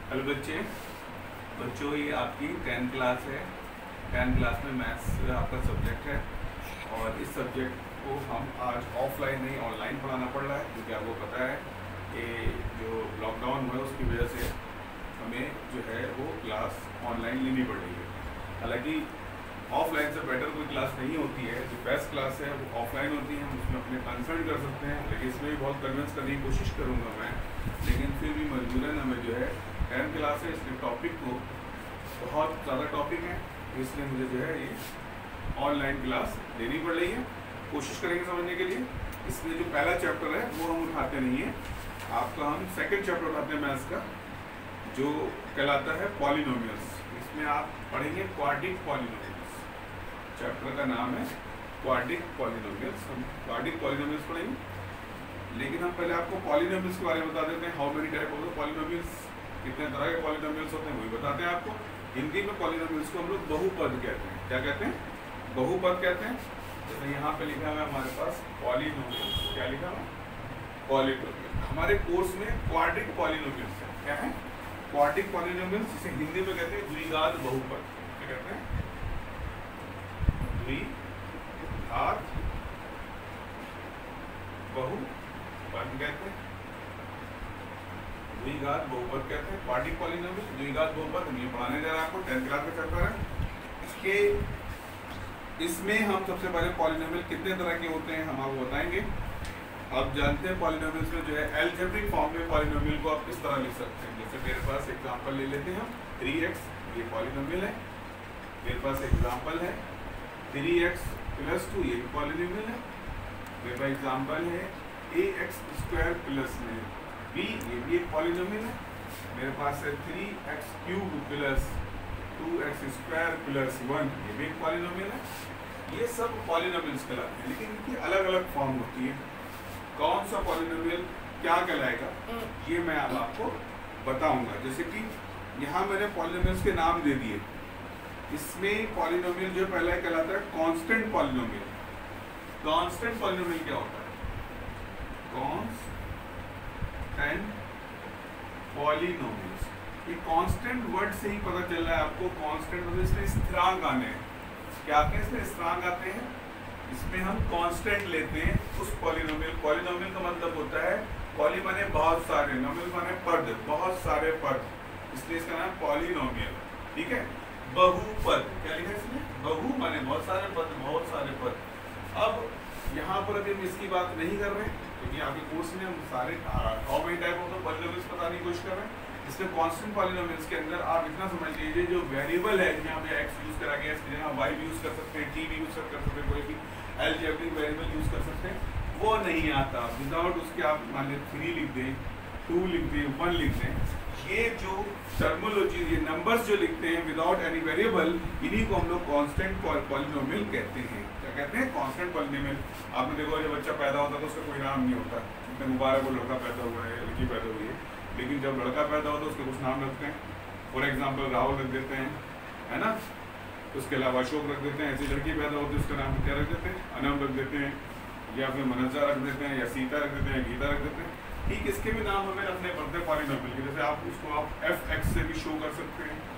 Hello बच्चों ये आपकी 10th क्लास है। 10th क्लास में मैथ्स आपका सब्जेक्ट है और इस सब्जेक्ट को हम आज ऑफलाइन नहीं ऑनलाइन पढ़ाना पड़ रहा है, क्योंकि आपको पता है कि जो लॉकडाउन हुआ है उसकी वजह से हमें जो है वो क्लास ऑनलाइन लेनी पड़ रही है। हालांकि ऑफलाइन से बेटर कोई क्लास नहीं होती है, जो बेस्ट क्लास है वो ऑफलाइन होती है, हम उसमें अपने कंसल्ट कर सकते हैं। लेकिन इसमें भी बहुत कन्विंस करने की कोशिश करूँगा मैं, लेकिन फिर भी मजबूरन हमें जो है 10th क्लास है, इसलिए टॉपिक को बहुत ज़्यादा टॉपिक है, इसलिए मुझे जो है ये ऑनलाइन क्लास देनी पड़ रही है। कोशिश करेंगे समझने के लिए। इसमें जो पहला चैप्टर है वो हम उठाते नहीं है, आपका हम सेकंड चैप्टर उठाते हैं मैथ्स का, जो कहलाता है पॉलिनोमियल्स। इसमें आप पढ़ेंगे क्वाड्रिक पॉलिनोमियल्स। चैप्टर का नाम है क्वाड्रिक पॉलिनोमियल्स। हम क्वाड्रिक पॉलिनोमियल्स पढ़ेंगे, लेकिन हम पहले आपको पॉलिनोमियल्स के बारे में बता देते हैं। How many type of polynomials, कितने तरह के पॉलिनोमियल्स होते हैं वही बताते हैं आपको। हिंदी में पॉलिनोमियल्स को हम लोग बहुपद कहते हैं। क्या कहते हैं? बहुपद कहते हैं। जैसे यहाँ पे लिखा हुआ है हमारे पास पॉलिनोमियल्स। क्या लिखा हुआ? पॉलिनोमियल। हमारे कोर्स में क्वाड्रिक पॉलिनोमियल्स है। क्या है? क्वाड्रिक पॉलिनोमियल्स, जिसे हिंदी में कहते हैं द्विघात बहुपद। क्या कहते हैं? द्विघात बहुपद कहते हैं। द्विघात बहुपद कहते हैं क्वाड्रिक पॉलिनोमियल, द्विघात बहुपद। हम ये पढ़ाने जा रहे हैं आपको, 10th क्लास में चैप्टर है। इसमें हम सबसे पहले पॉलिनोमियल कितने तरह के होते हैं हम आपको बताएंगे। आप जानते हैं पॉलिनोमियल्स में जो है एल्जेब्रिक फॉर्म में पॉलिनोमियल को आप किस तरह लिख सकते हैं। जैसे मेरे पास एग्जांपल ले लेते हैं हम, 3x ये पॉलिनोमियल है। मेरे पास एग्जांपल है 3x + 2 ये भी पॉलिनोमियल है। मेरे पास एग्जांपल है ax² + b ये भी एक पॉलिनोमियल है। मेरे पास है 3x³ + 2x² + 1 ये भी एक पॉलिनोमियल है। ये सब पॉलिनोमियल्स कहलाते हैं, लेकिन इनकी अलग अलग फॉर्म होती है। कौन सा पॉलिनोमियल क्या कहलाएगा ये मैं अब आपको बताऊंगा। जैसे कि यहाँ मैंने पॉलिनोमियल्स के नाम दे दिए। इसमें पॉलिनोमियल जो पहला कहलाता है कांस्टेंट पॉलिनोमियल। कांस्टेंट पॉलिनोमियल क्या होता है? कांस्टेंट पॉलिनोमियल्स, ये कांस्टेंट वर्ड से ही पता चल रहा है आपको। कांस्टेंट मतलब इसमें स्थिरांक आने हैं। क्या आते हैं? इसमें स्थिरांक आते हैं। इसमें हम कांस्टेंट लेते हैं उस पॉलिनोमियल। पॉलिनोमियल का मतलब होता है, पॉली माने बहुत सारे, नोमियल माने पद, बहुत सारे पद, इसलिए इसका नाम पॉलिनोमियल। ठीक है। बहुपद क्या लिखा है इसमें? बहु माने बहुत सारे पद, बहुत सारे पद। अब यहाँ पर अभी हम इसकी बात नहीं कर रहे हैं, क्योंकि आपके कोर्स में हम सारे how many type of polynomials बताने की कोशिश कर रहे हैं। इसमें कांस्टेंट पॉलिनोमियल्स के अंदर आप इतना समझ लीजिए, जो वेरिएबल है, यहाँ पे x यूज करा गया, इसकी जगह y यूज कर सकते हैं, t भी यूज कर सकते हैं, कोई भी अलजेब्रिक वेरिएबल यूज कर सकते हैं, वो नहीं आता। विदाउट उसके आप मान लीजिए 3 लिख दें, 2 लिख दें, 1 लिख दें, ये जो टर्मिनोलॉजी, ये नंबर्स जो लिखते हैं विदाउट एनी वेरिएबल, इन्हीं को हम लोग कांस्टेंट पॉलिनोमियल कहते हैं। क्या कहते हैं? Constant polynomial. आपने देखो जब बच्चा पैदा होता है तो उसका कोई नाम नहीं होता। जितने मुबारक वो लड़का पैदा हुआ है, लड़की पैदा हुई है, लेकिन जब लड़का पैदा होता है उसके कुछ नाम रखते हैं। फॉर एग्जाम्पल राहुल रख देते हैं, है ना। उसके अलावा अशोक रख देते हैं। ऐसी लड़की पैदा होती है उसका नाम क्या रख देते हैं? अनम रख देते हैं, या फिर मनजा रख देते हैं, या सीता रख देते हैं, गीता रख देते हैं। ठीक इसके भी नाम हमें रखने पड़ते हैं पॉलिनोमियल के। जैसे आप उसको आप fx से भी शो कर सकते हैं,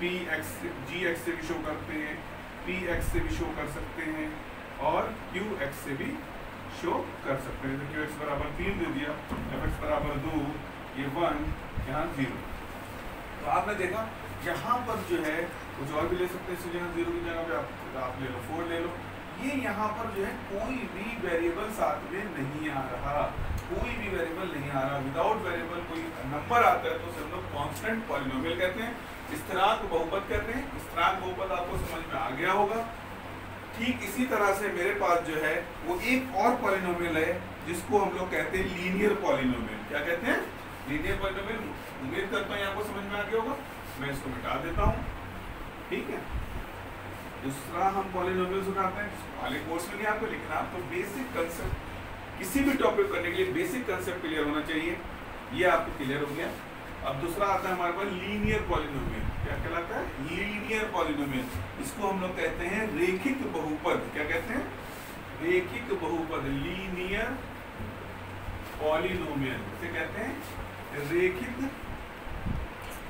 gx से भी शो करते हैं, px से भी शो कर सकते हैं, और qx से भी शो कर सकते हैं। तो qx = 3 दे दिया, fx = 2, ये 1, यहाँ 0। तो आपने देखा यहाँ पर जो है कुछ और भी ले सकते हैं। इसी जगह 0 की जगह पे आप ले लो 4 ले लो। ये यहाँ पर जो है कोई भी वेरिएबल साथ में नहीं आ रहा, कोई भी वेरिएबल नहीं आ रहा। विदाउट वेरिएबल कोई नंबर आता है तो उसे हम लोग कांस्टेंट पॉलिनोमियल कहते हैं। स्थिरांक बहुपद कहते हैं। स्थिरांक बहुपद आपको समझ में आ गया होगा। ठीक इसी तरह से मेरे पास जो है वो एक और पॉलिनोमियल है, जिसको हम लोग कहते हैं लीनियर पॉलिनोमियल। क्या कहते हैं? Linear polynomial. उम्मीद करता हूँ आपको समझ में आ गया होगा। मैं इसको मिटा देता हूँ। ठीक है। दूसरा हम पॉलिनोमियल्स उठाते हैं, वाले कोर्स में नहीं आपको, लेकिन आपको बेसिक कंसेप्ट किसी भी टॉपिक करने के लिए बेसिक कंसेप्ट क्लियर होना चाहिए। ये आपको क्लियर हो गया। अब दूसरा आता है हमारे पास लीनियर पॉलिनोमियल। क्या कहलाता है? Linear polynomial. इसको हम लोग कहते हैं रेखिक बहुपद। क्या कहते हैं? रेखिक बहुपद, लीनियर पॉलिनोमियल। इसे कहते हैं रेखिक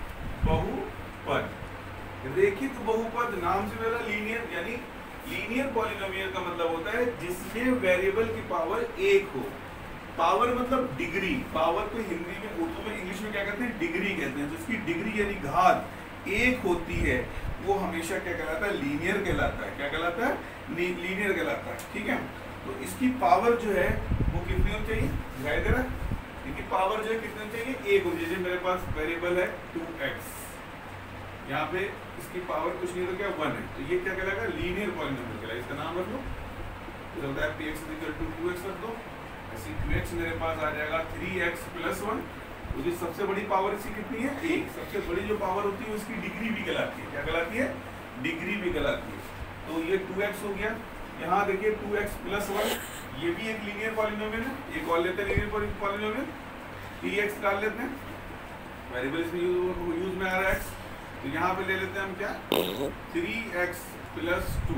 बहुपद। रेखित बहुपद नाम से मेरा लीनियर, यानी लीनियर पॉलिनोमियल का मतलब होता है जिसमें वेरिएबल की पावर एक हो। पावर मतलब डिग्री, पावर को हिंदी में, उर्दू में, इंग्लिश में क्या कहते हैं, डिग्री कहते हैं। जिसकी डिग्री यानी घात एक होती है वो हमेशा क्या कहलाता है, लीनियर कहलाता है। क्या कहलाता है, लीनियर कहलाता है। ठीक है, तो इसकी पावर जो है वो कितनी होनी चाहिए, दिखाई दे रहा है, इसकी पावर जो है कितनी होनी चाहिए, एक होनी चाहिए। मेरे पास वेरिएबल है 2x, यहाँ पे इसकी पावर कुछ नहीं तो क्या 1 है, तो ये क्या कहलाएगा, लीनियर पॉलिनोमियल कहलाएगा। इसका नाम रख लो, तो होता है px = 2x रख दो, ऐसे 2x मेरे पास आ जाएगा 3x + 1। तो जो सबसे बड़ी पावर इसकी कितनी है, एक। सबसे बड़ी जो पावर होती है उसकी डिग्री भी कहलाती है। क्या कहलाती है, डिग्री भी कहलाती है। तो ये 2x हो गया। यहाँ देखिए 2x + 1, ये भी एक लीनियर पॉलिनोमियल है। एक और लेते हैं लीनियर पॉलिनोमियल, 3x डाल लेते हैं, वेरिएबल इसमें यूज में आ रहा है x, तो यहाँ पे ले लेते हैं हम क्या, 3x + 2।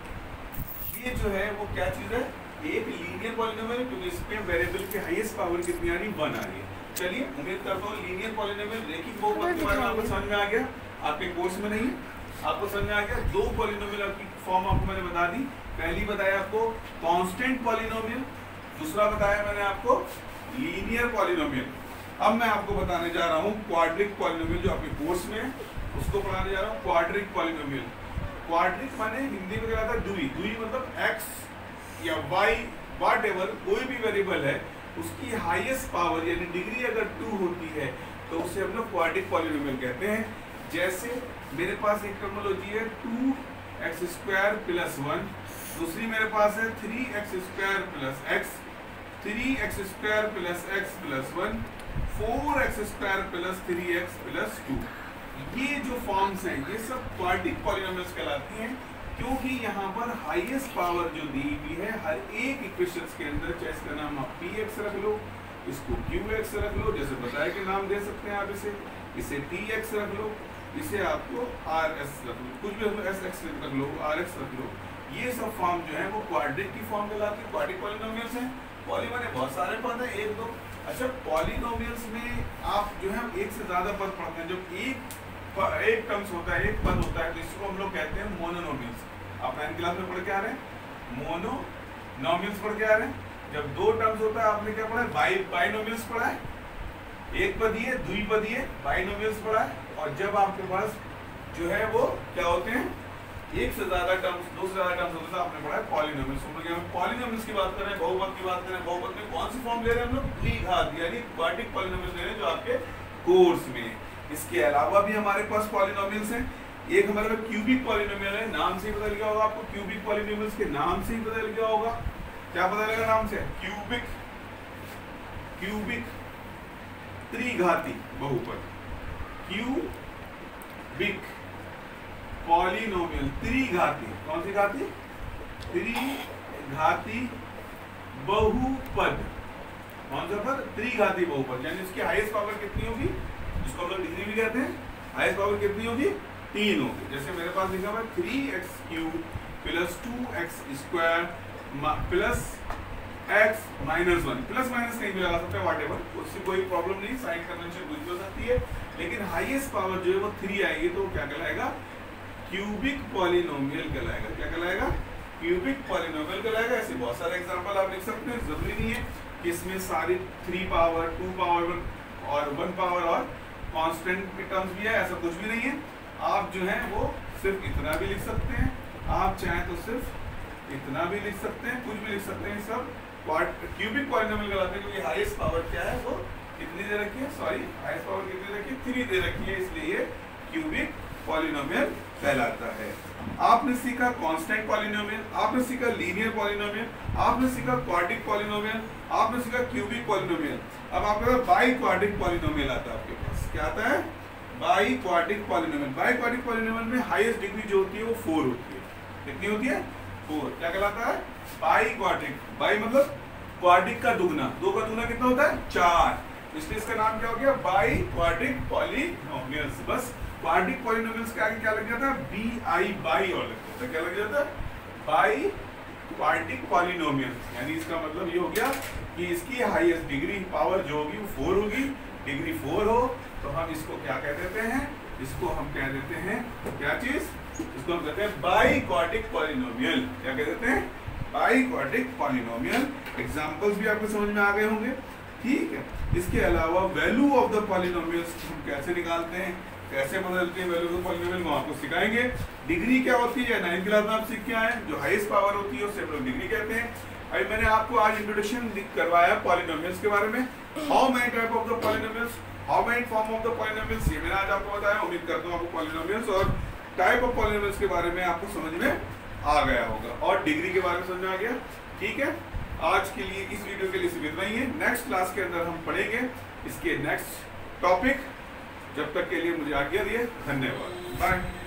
ये जो है वो क्या चीज है, एक लीनियर पॉलिनोमियल, क्योंकि इसमें वेरिएबल की हाईएस्ट पावर कितनी आ रही, 1 आ रही है। चलिए, उम्मीद करता हूँ लीनियर पॉलिनोमियल रेखिक बहुपद के बारे में आपको समझ में आ गया। आपके कोर्स में नहीं है, आपको समझ में आ गया। दो पॉलिनोमियल की फॉर्म आपको मैंने बता दी। पहली बताया आपको कांस्टेंट पॉलिनोमियल, दूसरा बताया मैंने आपको लीनियर पॉलिनोमियल। अब मैं आपको बताने जा रहा हूँ क्वाड्रिक पॉलिनोमियल, जो आपके कोर्स में है उसको पढ़ाने जा रहा हूँ, क्वाड्रिक पॉलिनोमियल। क्वाड्रिक माने हिंदी में कहलाता है द्वि। द्वि मतलब x या y व्हाटएवर कोई भी वेरिएबल है उसकी हाईएस्ट पावर यानी डिग्री अगर 2 होती है तो उसे हम लोग क्वाड्रिक पॉलिनोमियल कहते हैं। जैसे मेरे पास एक टर्मिनोलॉजी है 2x² + 1, दूसरी मेरे पास है 3x² + x, 3x² + x + 1, 4x² + 3x + 2। ये जो फॉर्म्स हैं ये सब क्वाड्रिक पॉलिनोमियल्स कहलाती हैं, क्योंकि यहाँ पर हाईएस्ट पावर जो दी हुई है हर एक इक्वेशंस के अंदर, चाहे इसका नाम आप px रख लो, इसको qx रख लो, जैसे बताया कि नाम दे सकते हैं आप इसे tx रख लो, इसे आपको rs रख लो, कुछ भी sx रख लो, rx रख लो। ये सब फॉर्म जो है वो क्वाड्रिक की फॉर्म कहलाती है, क्वाड्रिक पॉलिनोमियल्स हैं। पॉली माने बहुत सारे पद हैं, एक दो। अच्छा, पॉलिनोमियल्स में आप जो है एक से ज्यादा पद पढ़ते हैं। जब एक टर्म्स होता है, एक पद होता है, तो इसको हम लोग कहते हैं मोनोनोमियल्स। आप 9th क्लास में पढ़ के आ रहे हैं, मोनोनोमियल्स पढ़ के आ रहे हैं। जब दो टर्म्स होता है आपने क्या पढ़ा है, बाइनोमियल्स पढ़ा है, एक पदीय द्विपदीय बाइनोमियल्स पढ़ा है। और जब आपके पास जो है वो क्या होते हैं, एक से ज्यादा टर्म्स, दो से ज्यादा टर्म्स होते हैं, आपने पढ़ा है पॉलिनोमियल्स। हम पॉलिनोमियल्स की बात कर रहे हैं, बहुपद की बात कर रहे हैं। बहुपद में कौन सी फॉर्म ले रहे हैं हम लोग, द्विघात यानी क्वाड्रिक पॉलिनोमियल्स ले रहे हैं, जो आपके कोर्स में। इसके अलावा भी हमारे पास पॉलिनोमियल्स हैं। एक हमारे पास क्यूबिक पॉलिनोमियल है, नाम से ही पता लगा होगा आपको, क्यूबिक पॉलिनोमियल्स के नाम से ही पता लगा होगा। क्या पता लगा नाम से, क्यूबिक, क्यूबिक त्रिघाती बहुपद, क्यूबिक पॉलिनोमियल त्रिघाती, कौन सी घाती, त्रिघाती बहुपद। कौन सा पद, त्रिघाती बहुपद, यानी इसकी हाईएस्ट पावर कितनी होगी, जिसको हम लोग डिग्री भी कहते हैं, हाईएस्ट पावर कितनी होगी, 3 होगी। जैसे मेरे पास लिखा हुआ है 3x³ + 2x² + x - 1, plus minus कहीं भी लगा सकते हैं, व्हाटएवर, उससे कोई प्रॉब्लम नहीं, साइन कन्वेंशन कुछ भी हो सकती है। लेकिन हाईएस्ट पावर जो है वो 3 आएगी, तो क्या कहलाएगा, क्यूबिक पॉलिनोमियल कहलाएगा। क्या कहलाएगा, क्यूबिक पॉलिनोमियल कहलाएगा। ऐसे बहुत सारे एग्जांपल आप लिख सकते हैं, जरूरी नहीं है कि इसमें सारी 3 पावर, 2 पावर और 1 पावर और कांस्टेंट के टर्म्स भी है, ऐसा कुछ भी नहीं है। आप जो है वो सिर्फ इतना भी लिख सकते हैं, आप चाहें तो सिर्फ इतना भी लिख सकते हैं, कुछ भी लिख सकते हैं। सब क्यूबिक पॉलिनोमियल कहलाते हैं, क्योंकि हाईएस्ट पावर क्या है वो कितनी दे रखी है, सॉरी हाईएस्ट पावर कितनी दे रखी है, 3 दे रखी है, इसलिए क्यूबिक पॉलिनोमियल कहलाता है। आपने सीखा कांस्टेंट पॉलिनोमियल, आपने सीखा लीनियर पॉलिनोमियल, आपने सीखा क्वाड्रिक पॉलिनोमियल, आपने सीखा क्यूबिक पॉलिनोमियल। अब आपके पास बाई क्वाड्रिक पॉलिनोमियल आता है। आपके पास क्या आता है, biquadratic polynomial. Biquadratic polynomial में हाईएस्ट डिग्री जो होती है वो 4 होती है। कितनी होती है, 4। क्या कहलाता है, बाई क्वाड्रिक। बाई मतलब क्वाड्रिक का दुगना, 2 का दुगना कितना होता है, 4, इसलिए इसका नाम क्या हो गया, बाई क्वाड्रिक पॉलिनोमियल्स। बस क्वाड्रिक पॉलिनोमियल्स के आगे क्या लग जाता है, BI बाई और लग जाता है। क्या लग जाता है, बाई क्वाड्रिक पॉलिनोमियल्स। यानी इसका मतलब ये हो गया कि इसकी हाईएस्ट डिग्री पावर जो होगी वो 4 होगी, डिग्री 4 हो तो हम इसको क्या कह देते हैं, इसको हम कह देते हैं क्या चीज, इसको हम कहते हैं बाइक्वाड्रिक पॉलिनोमियल। क्या कह देते हैं, बाइक्वाड्रिक पॉलिनोमियल। एग्जांपल्स भी आपको समझ में आ गए होंगे, ठीक है। इसके अलावा वैल्यू ऑफ द पॉलिनोमियल्स हम कैसे निकालते हैं, कैसे बदलते हैं वैल्यू ऑफ द पॉलिनोमियल, वो आपको सिखाएंगे। डिग्री क्या होती है, 9th क्लास में आप सीख के आए, जो हाईएस्ट पावर होती है उसे हम लोग डिग्री कहते हैं। अभी मैंने आपको आज इंट्रोडक्शन करवाया पॉलिनोमियल्स के बारे में, how many type of the polynomials, how many form of the polynomials, ये मैंने आज आपको बताया। उम्मीद करता हूँ आपको पॉलिनोमियल्स और टाइप ऑफ पॉलिनोमियल्स के बारे में आपको समझ में आ गया होगा और डिग्री के बारे में समझ में आ गया, ठीक है। आज के लिए इस वीडियो के लिए सिर्फ इतना ही है। नेक्स्ट क्लास के अंदर हम पढ़ेंगे इसके नेक्स्ट टॉपिक। जब तक के लिए मुझे आज्ञा दिए, धन्यवाद, बाय।